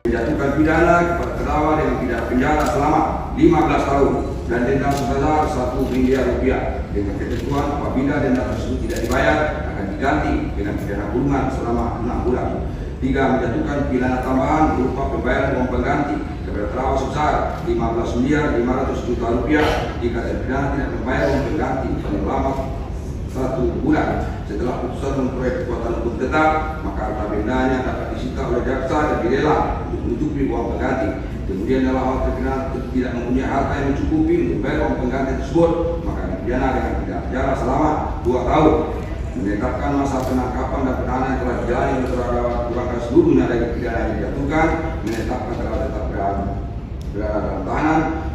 Menjatuhkan pidana kepada terdakwa dengan pidana penjara selama 15 tahun dan denda sebesar 1 miliar rupiah dengan ketentuan apabila denda tersebut tidak dibayar akan diganti dengan pidana kurungan selama 6 bulan. 3. Menjatuhkan pidana tambahan berupa pembayaran uang pengganti kepada terdakwa sebesar 15 miliar 500 juta rupiah jika terpidana tidak membayar uang pengganti selama 1 bulan setelah putusan memperoleh kekuatan hukum tetap, maka harta bendanya dapat disita oleh jaksa dan dilelang untuk menutupi uang pengganti. Kemudian dalam hal terpidana tidak mempunyai harta yang mencukupi untuk bayar uang pengganti tersebut, maka dipidana dengan pidana penjara selama 2 tahun. Menetapkan masa penangkapan dan penahanan yang telah dijalani oleh terdakwa kurangkan seluruhnya dari pidana yang dijatuhkan, menetapkan telah tetap berada dalam tahanan,